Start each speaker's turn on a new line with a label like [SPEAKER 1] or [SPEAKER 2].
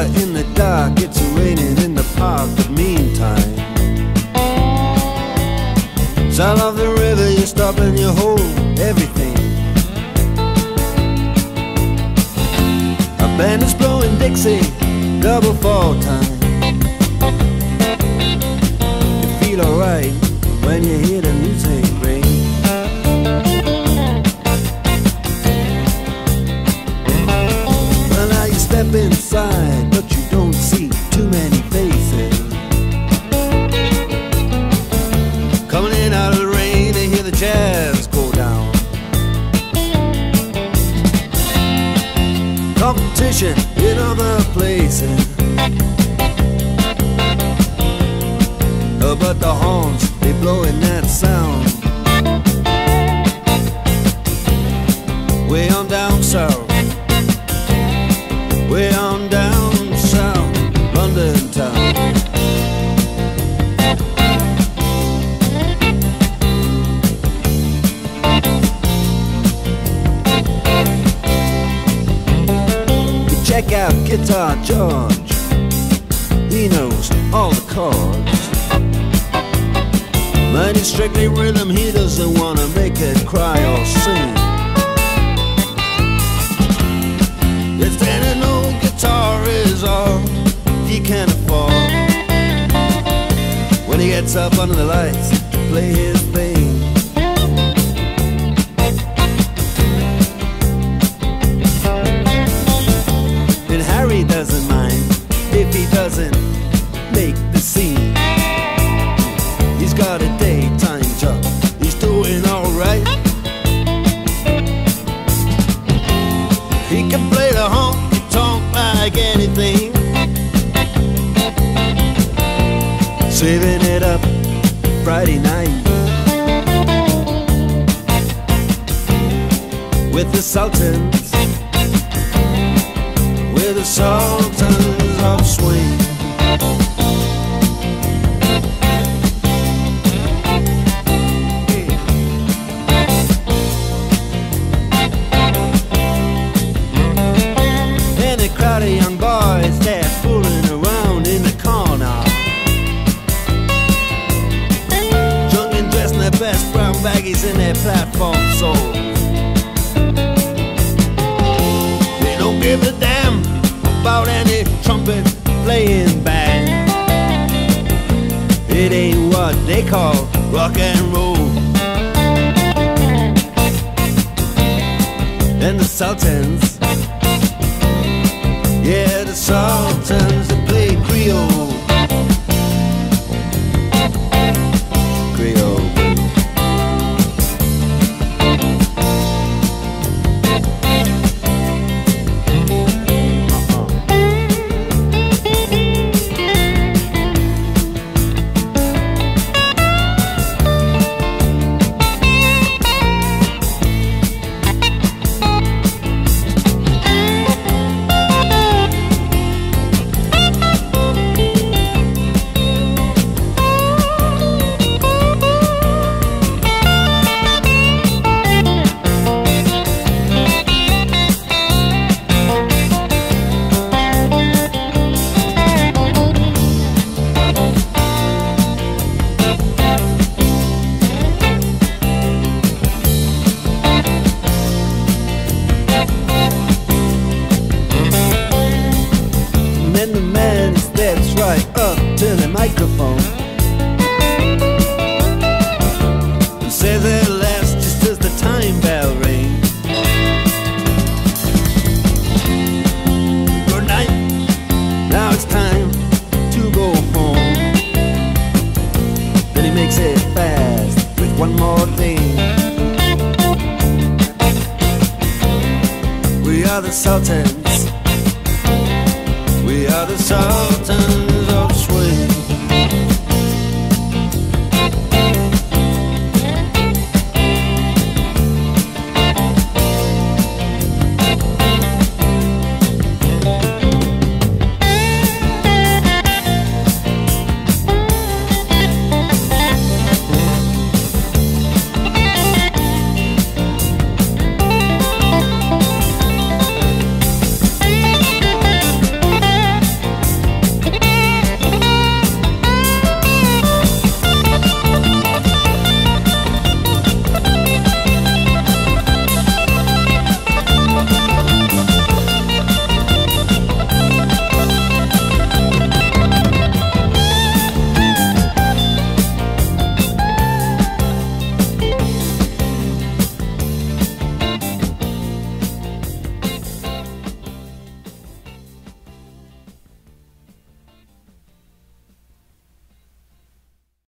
[SPEAKER 1] shiver in the dark, it's raining in the park, but meantime, south of the river you stop and you hold everything. A band is blowing Dixie, double fall time. You feel alright when you hear the music ring. Well, now you step inside, but you don't see too many faces. Coming in out of the rain to hear the jazz go down. Competition in other places, but the horns, they blowing that sound. Way on down south, way on down south, London town. You check out Guitar George, he knows all the chords. But it's strictly rhythm, he doesn't want to make it cry or sing. If then an old guitar is all he can afford, when he gets up under the lights to play his thing. And Harry doesn't mind if he doesn't make the scene. He's got a daytime job, he's doing alright. He can play the honky tonk like anything, saving it up Friday night with the Sultans, with the Sultans of swing. Crowd of young boys, they're fooling around in the corner, drunk and dressed in their best brown baggies in their platform soles. They don't give a damn about any trumpet playing band. It ain't what they call rock and roll. And the Sultans, yeah, the Sultans, they play Creole. Creole. And the man steps right up to the microphone and says at last, just as the time bell rings, good night, now it's time to go home. Then he makes it fast with one more thing. We are the Sultans, we are the Sultans